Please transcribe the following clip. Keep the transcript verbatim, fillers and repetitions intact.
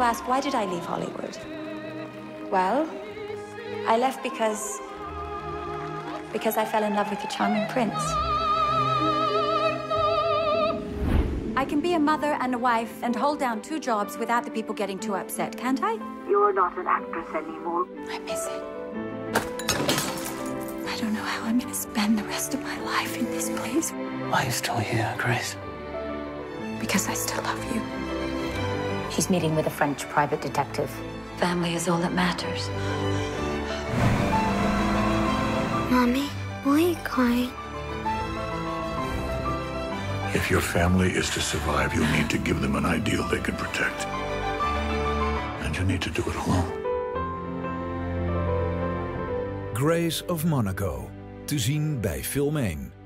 you ask, why did I leave Hollywood? Well, I left because... because I fell in love with a charming prince. I can be a mother and a wife and hold down two jobs without the people getting too upset, can't I? You're not an actress anymore. I miss it. I don't know how I'm gonna spend the rest of my life in this place. Why are you still here, Grace? Because I still love you. She's meeting with a French private detective. Family is all that matters. Mommy, why are you crying? If your family is to survive, you'll need to give them an ideal they can protect. And you need to do it alone. Grace of Monaco. Te zien bij Film één.